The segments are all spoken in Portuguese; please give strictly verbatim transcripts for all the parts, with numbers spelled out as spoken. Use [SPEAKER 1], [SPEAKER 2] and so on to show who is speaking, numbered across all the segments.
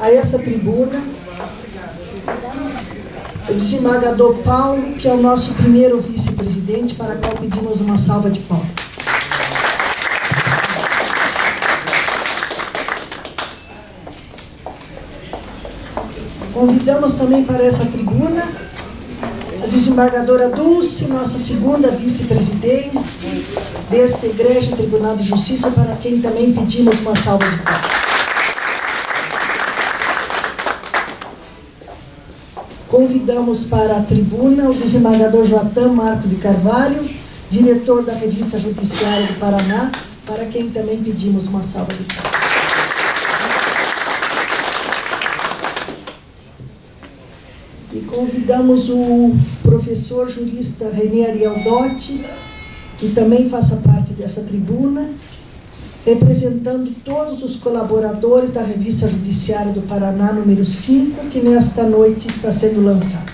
[SPEAKER 1] a essa tribuna o desembargador Paulo, que é o nosso primeiro vice-presidente, para qual pedimos uma salva de palmas. Convidamos também para essa tribuna a desembargadora Dulce, nossa segunda vice-presidente deste Egregiado Tribunal de Justiça, para quem também pedimos uma salva de palmas. Convidamos para a tribuna o desembargador Joatã Marcos de Carvalho, diretor da Revista Judiciária do Paraná, para quem também pedimos uma salva de palmas. E convidamos o professor jurista René Ariel Dotti, que também faça parte dessa tribuna, representando todos os colaboradores da Revista Judiciária do Paraná, número cinco, que nesta noite está sendo lançada.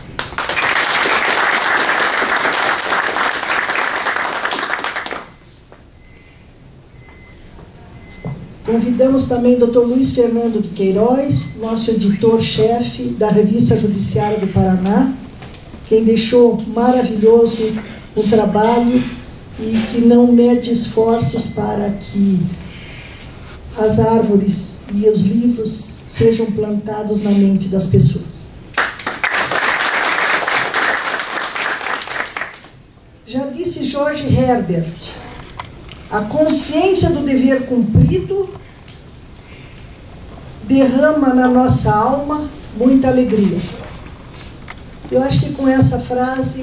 [SPEAKER 1] Convidamos também o doutor Luiz Fernando de Queiroz, nosso editor-chefe da Revista Judiciária do Paraná, quem deixou maravilhoso o trabalho e que não mede esforços para que as árvores e os livros sejam plantados na mente das pessoas. Já disse Jorge Herbert, a consciência do dever cumprido derrama na nossa alma muita alegria. Eu acho que com essa frase,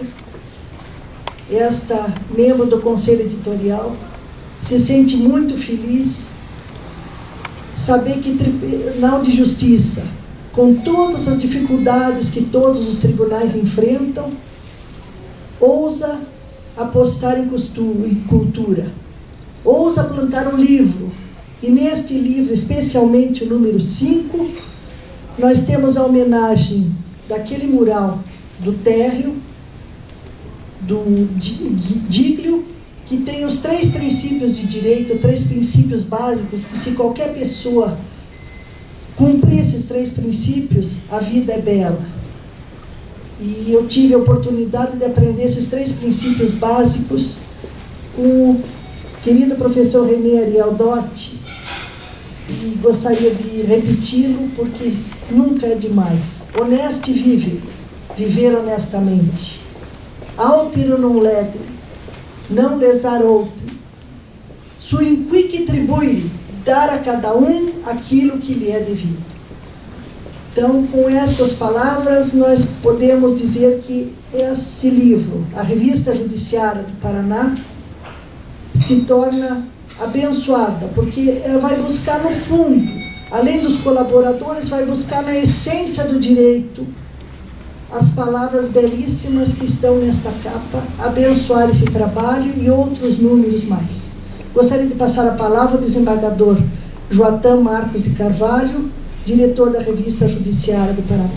[SPEAKER 1] esta membro do Conselho Editorial se sente muito feliz saber que o Tribunal de Justiça, com todas as dificuldades que todos os tribunais enfrentam, ousa apostar em cultura, ousa plantar um livro. E neste livro, especialmente o número cinco, nós temos a homenagem daquele mural do térreo, do Díglio, que tem os três princípios de direito, três princípios básicos, que se qualquer pessoa cumprir esses três princípios, a vida é bela. E eu tive a oportunidade de aprender esses três princípios básicos com o querido professor René Ariel Dotti, e gostaria de repeti-lo, porque nunca é demais. Honeste vive, viver honestamente. Altero non ledere, não lesar outro. Sui quic tribui, dar a cada um aquilo que lhe é devido. Então, com essas palavras, nós podemos dizer que esse livro, a Revista Judiciária do Paraná, se torna abençoada, porque ela vai buscar no fundo, além dos colaboradores, vai buscar na essência do direito as palavras belíssimas que estão nesta capa, abençoar esse trabalho e outros números mais. Gostaria de passar a palavra ao desembargador Joatã Marcos de Carvalho, diretor da Revista Judiciária do Paraná.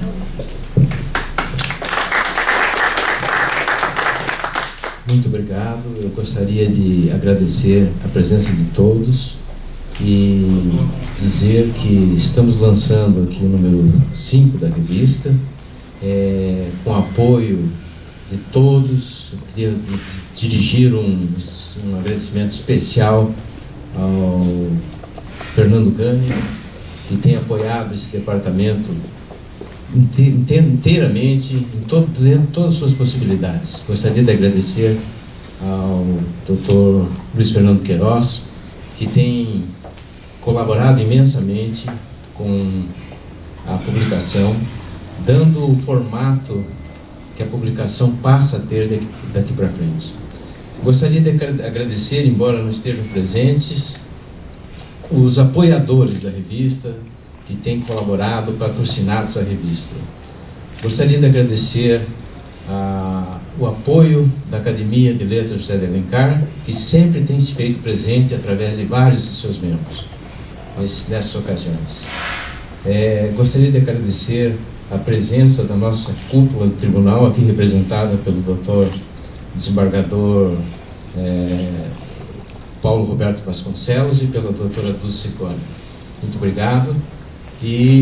[SPEAKER 2] Muito obrigado. Eu gostaria de agradecer a presença de todos e dizer que estamos lançando aqui o número cinco da revista, é, com apoio de todos. Eu queria dirigir um, um agradecimento especial ao Fernando Gani, que tem apoiado esse departamento inteiramente, em todo, dentro de todas as suas possibilidades. Gostaria de agradecer ao doutor Luiz Fernando Queiroz, que tem colaborado imensamente com a publicação, dando o formato que a publicação passa a ter daqui, daqui para frente. Gostaria de agradecer, embora não estejam presentes, os apoiadores da revista, que têm colaborado, patrocinado essa revista. Gostaria de agradecer ah, o apoio da Academia de Letras José de Alencar, que sempre tem se feito presente através de vários dos seus membros nessas ocasiões. É, gostaria de agradecer a presença da nossa cúpula do tribunal, aqui representada pelo doutor desembargador é, Paulo Roberto Vasconcelos e pela doutora Dulce Cone. Muito obrigado. E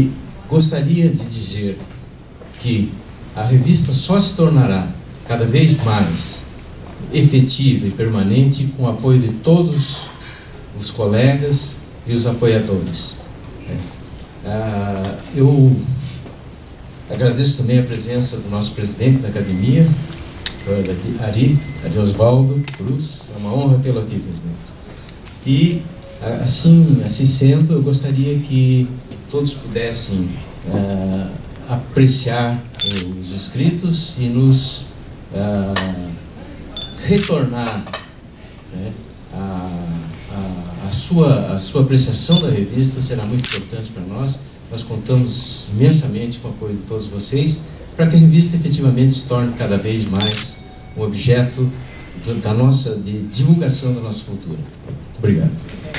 [SPEAKER 2] gostaria de dizer que a revista só se tornará cada vez mais efetiva e permanente com o apoio de todos os colegas e os apoiadores. Ah, eu agradeço também a presença do nosso presidente da academia, o Ari, Ari Osvaldo Cruz. É uma honra tê-lo aqui, presidente. E, assim, assim sendo, eu gostaria que todos pudessem ah, apreciar os escritos e nos ah, retornar, né, a, a, a, sua, a sua apreciação da revista será muito importante para nós. Nós contamos imensamente com o apoio de todos vocês para que a revista efetivamente se torne cada vez mais um objeto da nossa, de divulgação da nossa cultura. Muito obrigado.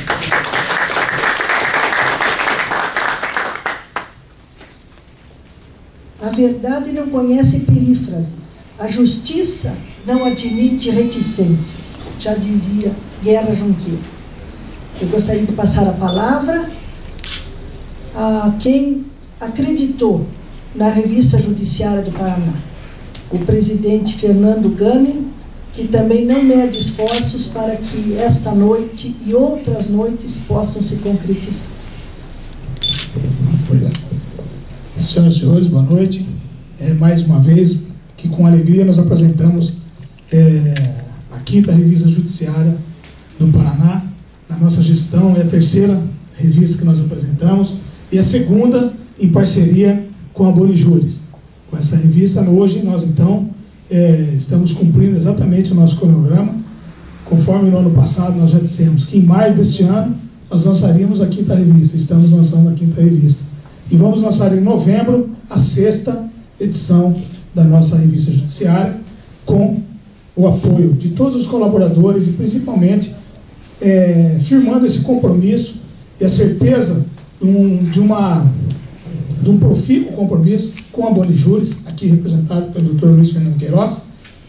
[SPEAKER 1] A verdade não conhece perífrases. A justiça não admite reticências. Já dizia Guerra Junqueira. Eu gostaria de passar a palavra a quem acreditou na Revista Judiciária do Paraná, o presidente Fernando Gami, que também não mede esforços para que esta noite e outras noites possam se concretizar.
[SPEAKER 3] Obrigado. Senhoras e senhores, boa noite. É, mais uma vez, que com alegria nós apresentamos é, a quinta Revista Judiciária do Paraná. Na nossa gestão é a terceira revista que nós apresentamos e a segunda em parceria com a Bonijures. Com essa revista, hoje nós então é, estamos cumprindo exatamente o nosso cronograma. Conforme no ano passado nós já dissemos que em maio deste ano nós lançaríamos a quinta revista. Estamos lançando a quinta revista. E vamos lançar em novembro a sexta edição da nossa revista judiciária, com o apoio de todos os colaboradores e principalmente é, firmando esse compromisso e a certeza de, um, de, uma, de um profícuo compromisso com a Bonijures, aqui representado pelo doutor Luiz Fernando Queiroz,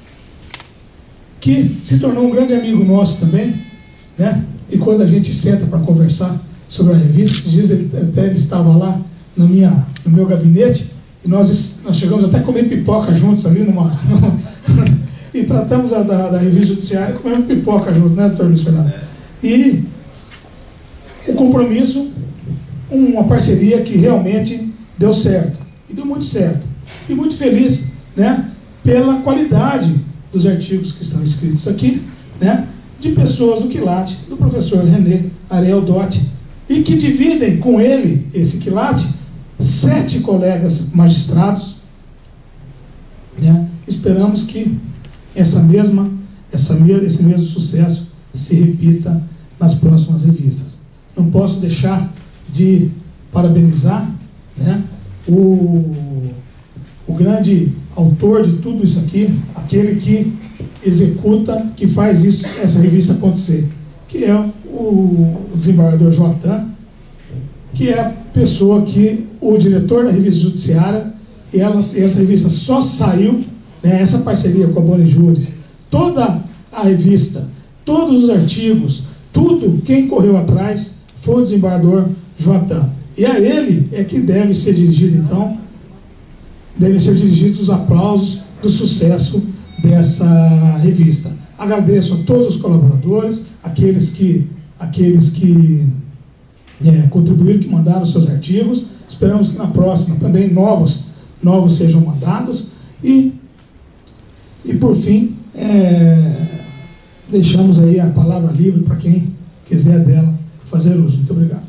[SPEAKER 3] que se tornou um grande amigo nosso também, né? E quando a gente senta para conversar sobre a revista, esses dias ele, até ele estava lá na minha, no meu gabinete, e nós, nós chegamos até a comer pipoca juntos ali, numa, e tratamos a, da, da revista judiciária comendo pipoca junto, né, doutor Luiz Fernando? E o compromisso, uma parceria que realmente deu certo, e deu muito certo, e muito feliz, né, pela qualidade dos artigos que estão escritos aqui, né, de pessoas do quilate, do professor René Ariel Dotti, e que dividem com ele, esse quilate, sete colegas magistrados, né? Esperamos que essa mesma, essa, esse mesmo sucesso se repita nas próximas revistas. Não posso deixar de parabenizar, né, o, o grande autor de tudo isso aqui, aquele que executa, que faz isso, essa revista acontecer, que é o, o desembargador Joatan, que é a pessoa que, o diretor da revista judiciária, e, ela, e essa revista só saiu, né, essa parceria com a Bonijures, toda a revista, todos os artigos, tudo, quem correu atrás foi o desembargador Joatan. E a ele é que deve ser dirigido, então, devem ser dirigidos os aplausos do sucesso dessa revista. Agradeço a todos os colaboradores, aqueles que, aqueles que é, contribuíram, que mandaram seus artigos. Esperamos que na próxima também novos, novos sejam mandados. E, e por fim, é, deixamos aí a palavra livre para quem quiser dela fazer uso. Muito obrigado.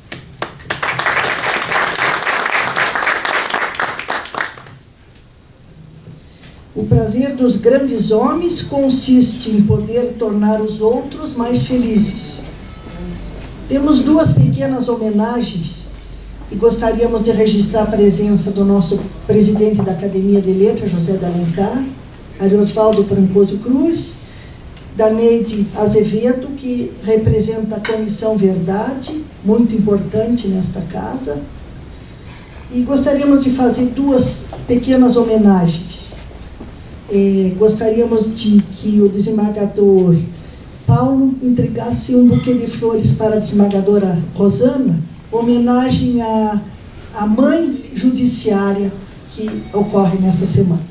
[SPEAKER 1] O prazer dos grandes homens consiste em poder tornar os outros mais felizes. Temos duas pequenas homenagens e gostaríamos de registrar a presença do nosso presidente da Academia de Letras, José de Alencar, Ariosvaldo Trancoso Cruz, da Neide Azevedo, que representa a Comissão Verdade, muito importante nesta casa. E gostaríamos de fazer duas pequenas homenagens. Eh, gostaríamos de que o desembargador Paulo entregasse um buquê de flores para a desembargadora Rosana, homenagem a a mãe judiciária que ocorre nessa semana.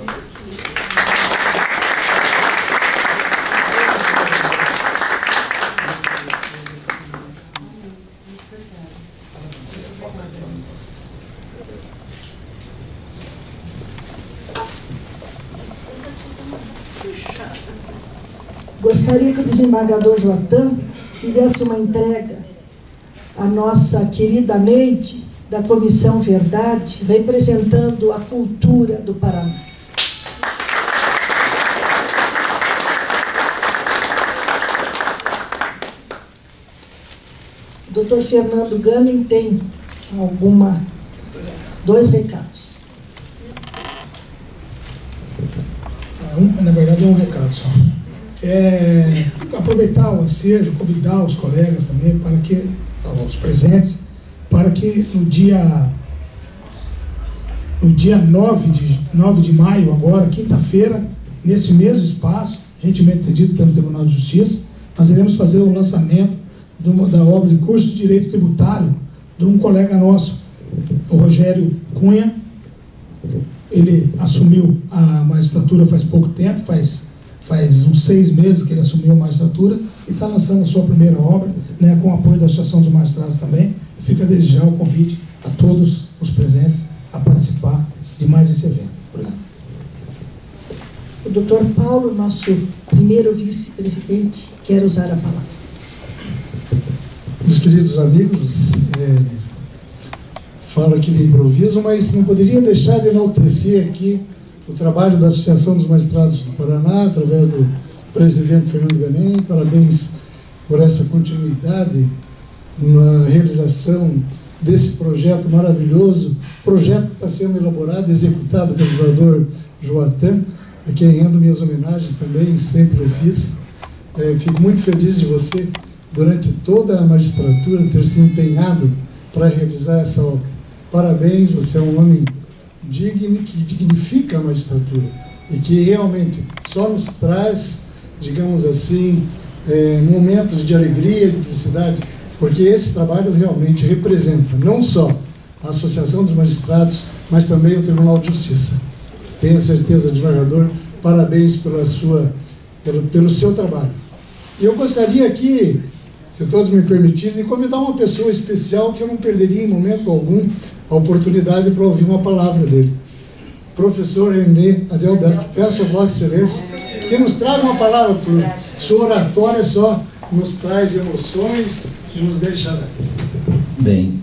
[SPEAKER 1] Gostaria que o desembargador Joatan fizesse uma entrega à nossa querida Neide, da Comissão Verdade, representando a cultura do Paraná. O doutor Fernando Ganem tem alguma, dois recados.
[SPEAKER 3] Um, na verdade é um recado só. É, aproveitar o ensejo, convidar os colegas também, para que, os presentes, para que no dia, no dia nove de maio, agora, quinta-feira, nesse mesmo espaço, gentilmente cedido pelo Tribunal de Justiça, nós iremos fazer o lançamento de uma, da obra de curso de Direito Tributário de um colega nosso, o Rogério Cunha. Ele assumiu a magistratura faz pouco tempo, faz... Faz uns seis meses que ele assumiu a magistratura e está lançando a sua primeira obra, né, com o apoio da Associação dos Magistrados também. Fica desde já o convite a todos os presentes a participar de mais esse evento. Obrigado.
[SPEAKER 1] O doutor Paulo, nosso primeiro vice-presidente, quer usar a palavra.
[SPEAKER 4] Meus queridos amigos, é, falo aqui de improviso, mas não poderia deixar de enaltecer aqui o trabalho da Associação dos Magistrados do Paraná, através do presidente Fernando Ganem. Parabéns por essa continuidade na realização desse projeto maravilhoso, projeto que está sendo elaborado e executado pelo vereador Joatan, a quem rendo minhas homenagens também, sempre o fiz. É, fico muito feliz de você, durante toda a magistratura, ter se empenhado para realizar essa obra. Parabéns, você é um homem digno, que dignifica a magistratura e que realmente só nos traz, digamos assim, é, momentos de alegria e de felicidade, porque esse trabalho realmente representa não só a Associação dos Magistrados, mas também o Tribunal de Justiça. Tenho certeza, desembargador, parabéns pela sua, pelo, pelo seu trabalho. E eu gostaria aqui, se todos me permitirem, de convidar uma pessoa especial que eu não perderia em momento algum a oportunidade para ouvir uma palavra dele. Professor René Adeldato, peço a Vossa Excelência que nos traga uma palavra, por sua oratória só nos traz emoções e nos deixa...
[SPEAKER 5] Bem,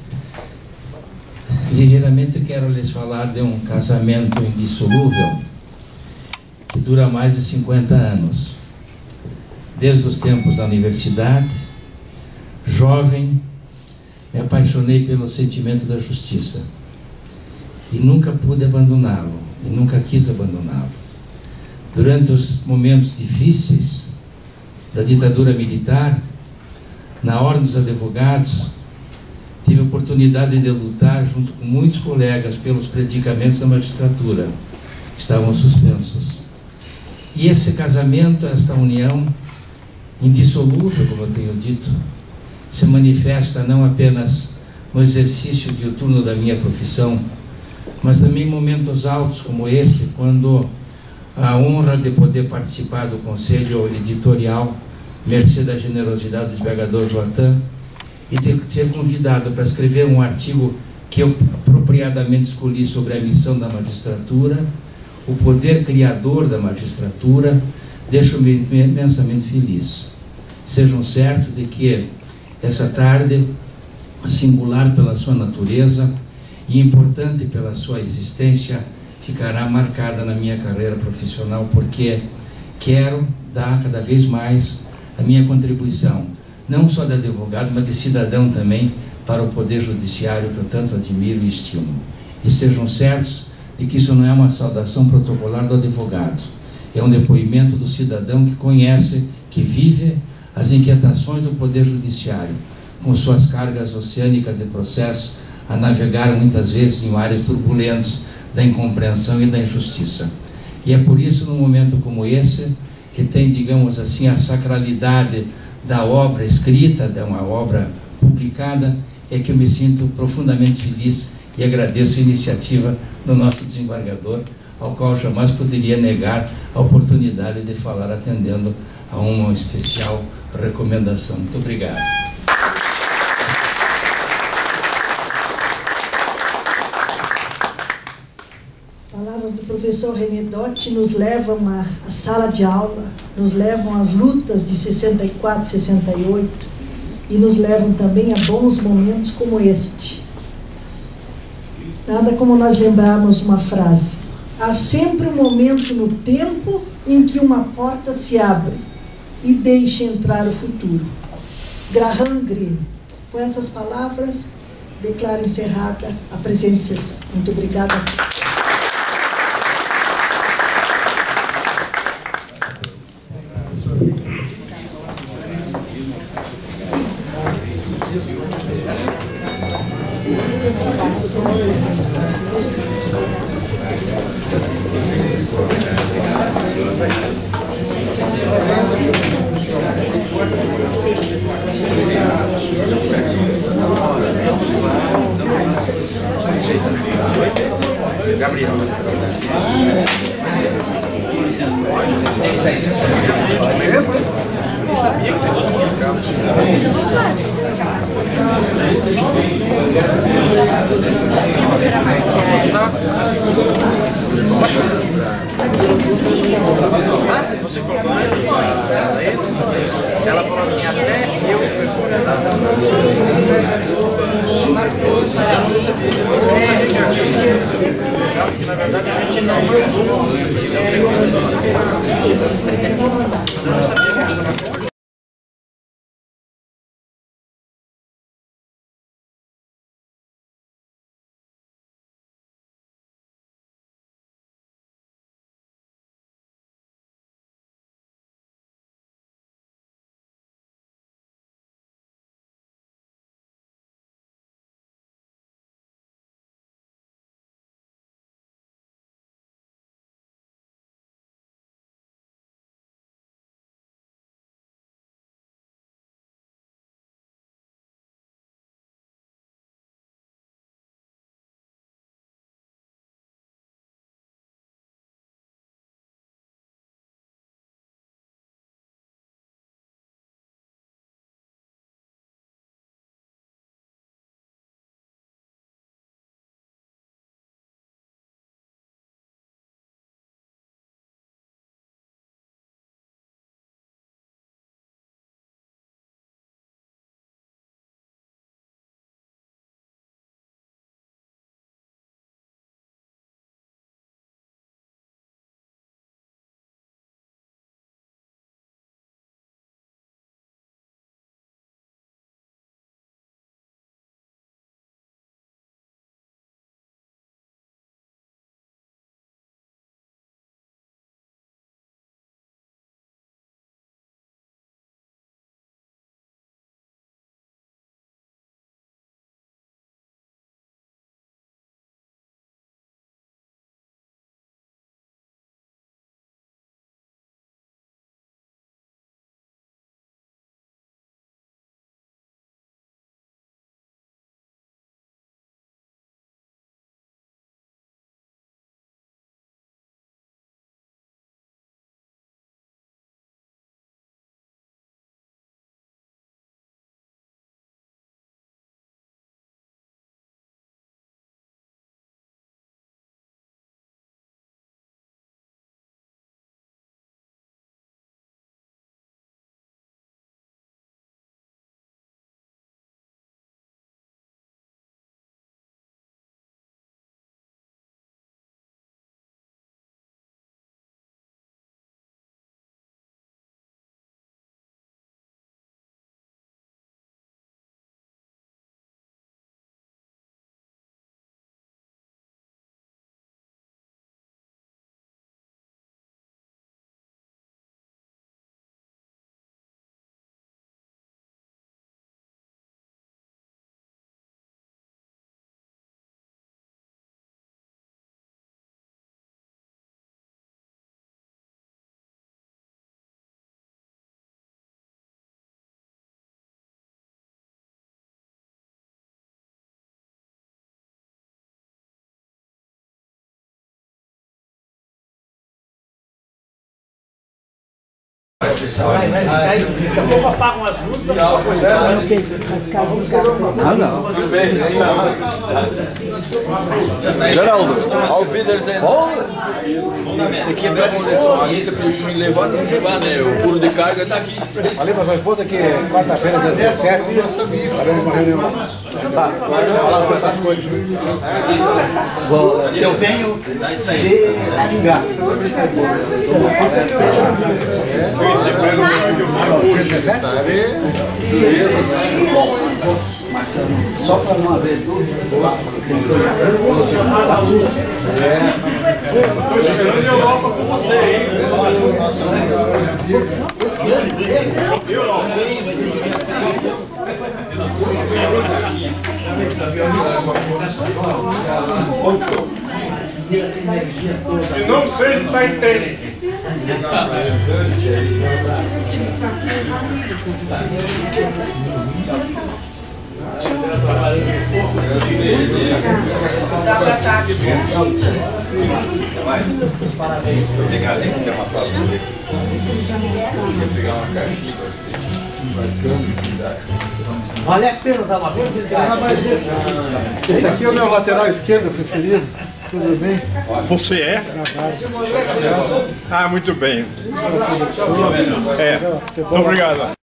[SPEAKER 5] ligeiramente quero lhes falar de um casamento indissolúvel que dura mais de cinquenta anos. Desde os tempos da universidade, jovem, me apaixonei pelo sentimento da justiça e nunca pude abandoná-lo, e nunca quis abandoná-lo. Durante os momentos difíceis da ditadura militar, na Ordem dos Advogados, tive a oportunidade de lutar junto com muitos colegas pelos predicamentos da magistratura, que estavam suspensos. E esse casamento, essa união indissolúvel, como eu tenho dito, se manifesta não apenas no exercício diuturno da minha profissão, mas também em momentos altos como esse, quando a honra de poder participar do Conselho Editorial, mercê da generosidade do desembargador Joatan, e de ser convidado para escrever um artigo que eu apropriadamente escolhi sobre a missão da magistratura, o poder criador da magistratura, deixa-me imensamente feliz. Sejam certos de que essa tarde, singular pela sua natureza e importante pela sua existência, ficará marcada na minha carreira profissional, porque quero dar cada vez mais a minha contribuição, não só de advogado, mas de cidadão também, para o Poder Judiciário, que eu tanto admiro e estimo. E sejam certos de que isso não é uma saudação protocolar do advogado, é um depoimento do cidadão que conhece, que vive as inquietações do Poder Judiciário, com suas cargas oceânicas de processo, a navegar muitas vezes em mares turbulentos da incompreensão e da injustiça. E é por isso, num momento como esse, que tem, digamos assim, a sacralidade da obra escrita, de uma obra publicada, é que eu me sinto profundamente feliz e agradeço a iniciativa do nosso desembargador, ao qual jamais poderia negar a oportunidade de falar atendendo a uma especial recomendação. Muito obrigado.
[SPEAKER 1] Palavras do professor René Dotti nos levam à, à sala de aula, nos levam às lutas de sessenta e quatro, sessenta e oito e nos levam também a bons momentos como este. Nada como nós lembrarmos uma frase: há sempre um momento no tempo em que uma porta se abre e deixa entrar o futuro. Graham Greene. Com essas palavras, declaro encerrada a presente sessão. Muito obrigada.
[SPEAKER 6] Gabriel. Você colocou ela falou assim, até eu que na verdade a gente não sabia. Daqui a pouco apagam as luzes.
[SPEAKER 7] Ah, não. Tudo bem. Geraldo. Auf Wiedersehen. Esse aqui é meu professor. A gente pediu me levar, não levar, né? O puro de carga está aqui.
[SPEAKER 8] Falei para sua esposa que quarta-feira, dia dezessete, faremos uma reunião lá. Tá, falar sobre essas coisas.
[SPEAKER 9] Eu venho de Maringá.
[SPEAKER 8] Dia dezessete?
[SPEAKER 9] Só para não haver dúvida.
[SPEAKER 6] Estou esperando a Europa com você, hein? Eu não sei se está entendendo.
[SPEAKER 10] Dá pra estar aqui.
[SPEAKER 9] Vale a pena dar uma visitada.
[SPEAKER 4] Esse aqui é o meu lateral esquerdo preferido. Tudo bem?
[SPEAKER 6] Você é? Ah, muito bem. É, muito obrigado.